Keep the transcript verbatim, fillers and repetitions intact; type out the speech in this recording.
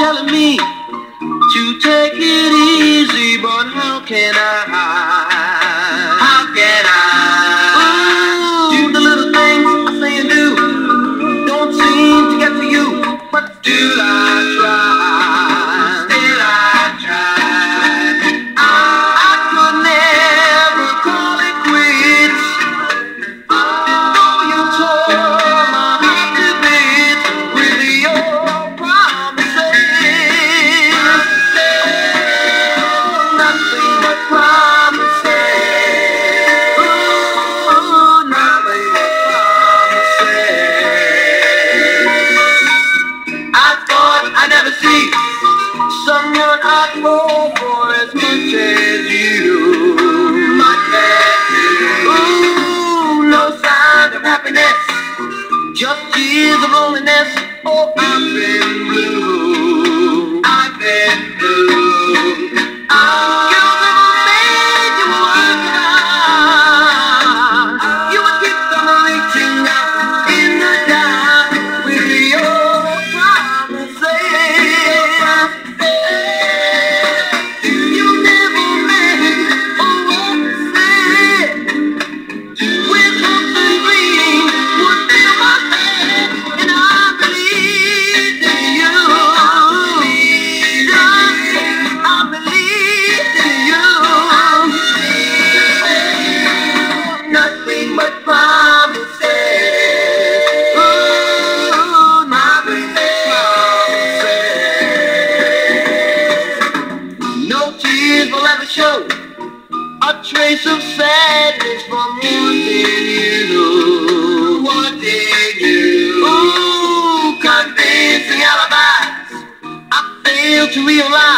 telling me to take it easy, but how can I? How can I? Ooh, the little things I say and do don't seem to get to you, but still I try. Still I try. I, I could never call it quits. Though you tore my heart to bits with your promises. Nothing but promises. Ooh, nothing but promises. I thought I'd never see someone I'd fall for as much as you. Much as you. Ooh, no sign of happiness, just years of loneliness. Oh, I've been blue. I've been blue. Oh, girl, never made you work hard. You would keep on reaching out in the dark with your promises. You never meant a word said. With hopes and dreams would fill my head, and I believed in you. Darling, I believed in you. Nothing but promises. Ooh, nothing but promises. No tears will ever show a trace of sadness from wanting you. Wanting you. Ooh, convincing alibis I fail to realize.